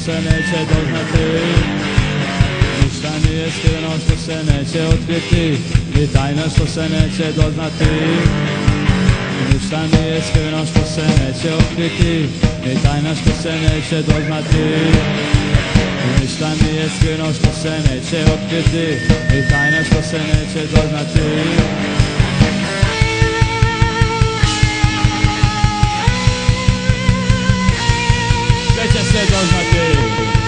se neće doznati. Ništa nije skriveno što se neće otkriti, ni tajna što se neće doznati. Ništa nije skriveno što se neće otkriti, ni tajna što se neće doznati. Ništa nije skriveno što se neće otkriti, ni tajna što se neće doznati. Sve će se doznati.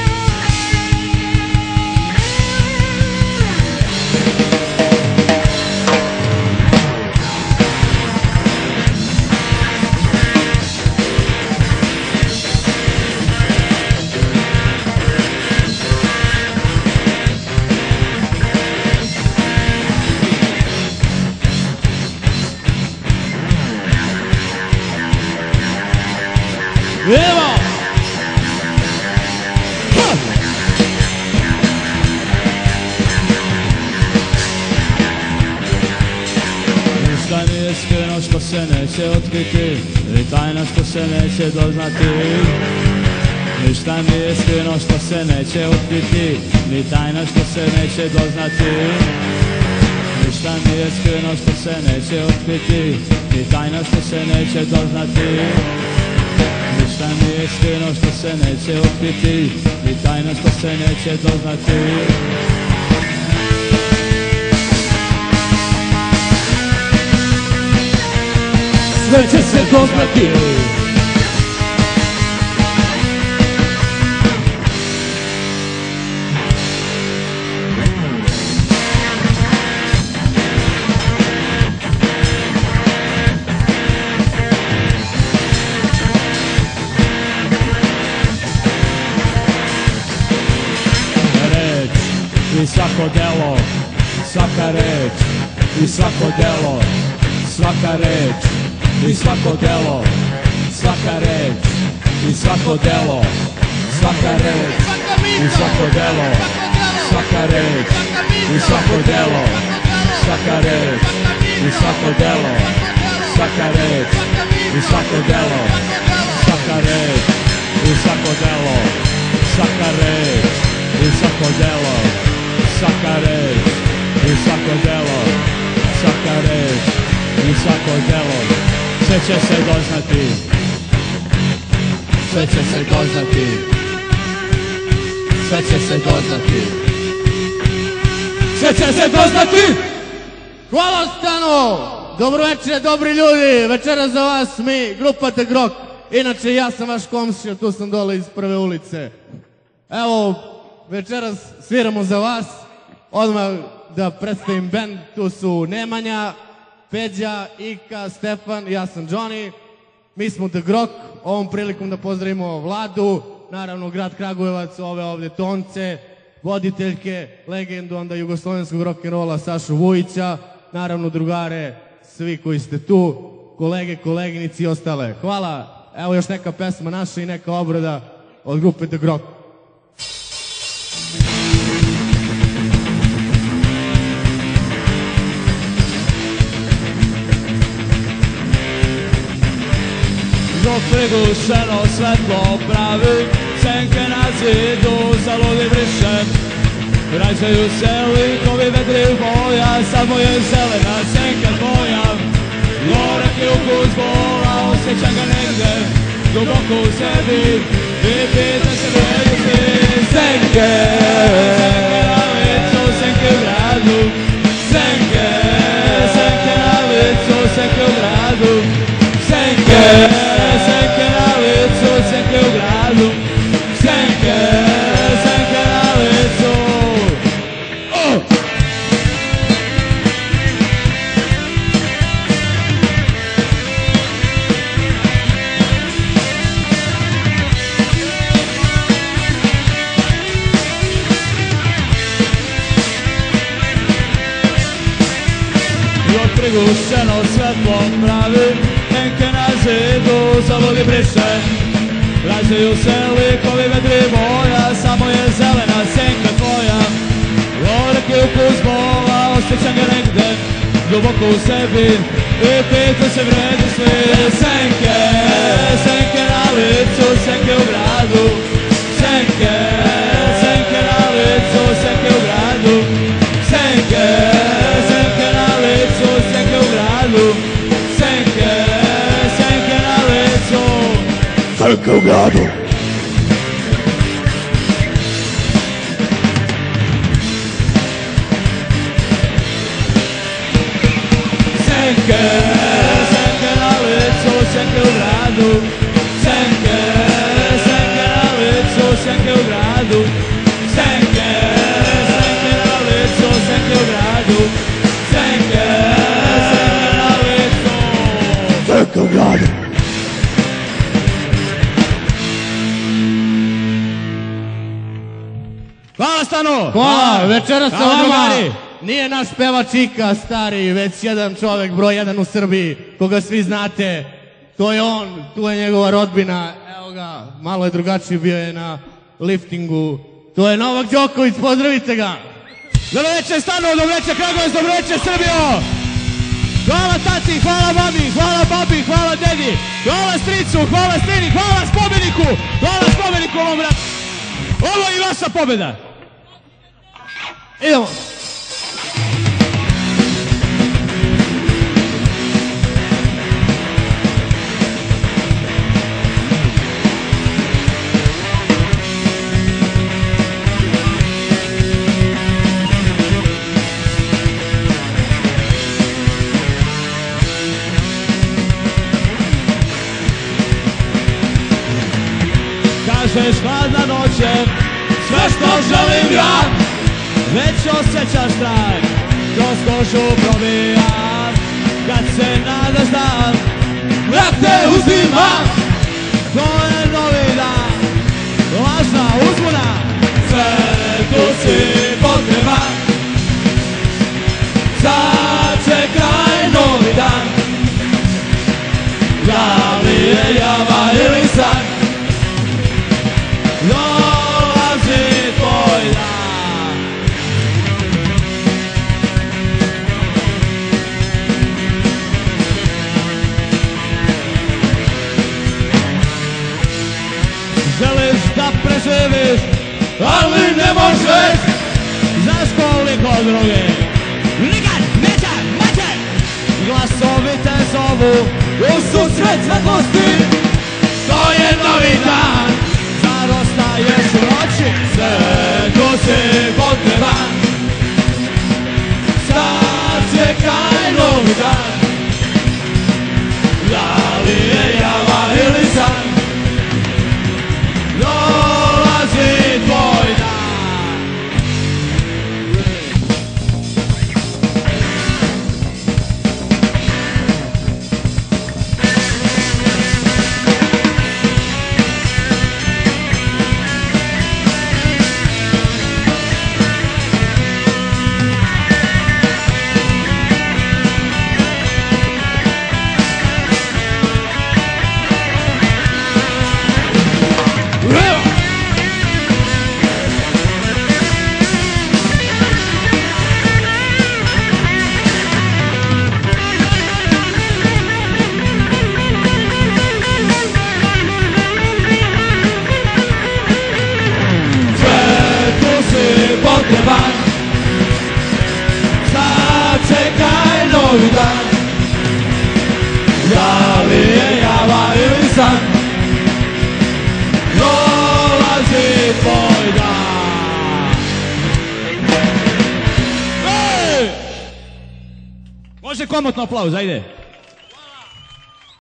Evo! Ništa nije skriveno što se neće otkriti, ni tajna što se neće doznati. Ništa nije skriveno što se neće otkriti, ni tajna što se neće doznati. Ništa nije skriveno što se neće otkriti, ni tajna što se neće doznati. Ništa nije skriveno što se neće otkriti, ni tajna što se neće doznati. Sve će se doznati. I svako delo, svaka reč, i svako delo, svaka reč, i svako delo, svaka reč, i svako delo, svaka reč, i svako delo, svaka reč, i svako delo, svaka reč, i svako delo, svaka reč, i svako delo, svaka reč, i svako delo, svaka reč, i svako delo. Svaka reč i svako delo, svaka reč i svako delo, sve će se doznati, sve će se doznati, sve će se doznati, sve će se doznati. Hvala Stano! Dobro večer, dobri ljudi! Večeras za vas mi, grupa The Grock. Inače, ja sam vaš komšija, tu sam dole iz prve ulice. Evo, večeras sviramo za vas. Odmah da predstavim band, tu su Nemanja, Peđa, Ika, Stefan, ja sam Johnny. Mi smo The Grock, ovom prilikom da pozdravimo Vladu, naravno grad Kragujevac, ove ovdje Tonce, voditeljke, legendu onda jugoslovenskog rock'n'rolla Sašu Vujića, naravno drugare, svi koji ste tu, kolege, koleginici i ostale. Hvala, evo još neka pesma naša i neka obrada od grupe The Grock. Dok prigušeno svetlo pravi, senke na zidu zaludi briše. Rađaju se likovi vedri boja, samo je zelena senka tvoja. Gorak je ukus bola, osjećam ga negde, duboko u sebi, i pitam se gdje si. Senke, senke na licu, senke u gradu. Senke, senke na licu, senke u gradu. Senke, senke na licu, senke u gradu. Senke, senke na licu. Dok prigušeno svetlo pravi, senke na zidu zaludi briše. Rađaju se likovi vedri boja, samo je zelena senka tvoja. Gorak je ukus bola, osjećam ga negde, duboko u sebi, i pitam se vredi svi. Senke, senke na licu, senke u gradu. Senke, Senke u gradu. Senke, senke na licu, senke u gradu. Senke, senke na licu, senke u gradu. Senke, senke na licu, senke u gradu. Senke, senke na licu. Senke u gradu. Hvala Stano! Hvala, večeras sa Hvala, vama drugari. nije naš pevač Ika stari, već jedan čovek, broj jedan u Srbiji, koga svi znate. To je on, tu je njegova rodbina, evo ga, malo je drugačiji, bio je na liftingu. To je Novak Đoković, pozdravite ga! Dobro večer Stano, dobro večer Kragujevac, dobro večer Srbijo! Hvala tati, hvala mami, hvala babi, hvala dedi, hvala stricu, hvala strini, hvala spomeniku, hvala spomeniku ovom bratu. Ovo je i vaša pobjeda. Idemo! Kažeš hladna noće, sve što želim ja, već osjećaš strah, kroz kožu probija, kad se nadaš da te uzima. To je novi dan, lažna uzbuna, sve tu si potreban. Sačekaj novi dan, da li je java ili san. Dolazi tvoj dan. Želiš da preživiš, ali ne možeš. Znaš koliko druge nikad neće moći. Glasovi te zovu u susret svetlosti. To je novi dan, zarostaješ u noći, sve tu si potreban. Sačekaj novi dan, da li je java ili san. Dolazi tvoj dan. Sačekaj novi dan, da li je java ili san. Dolazi tvoj dan. Može komotno aplauz, ajde.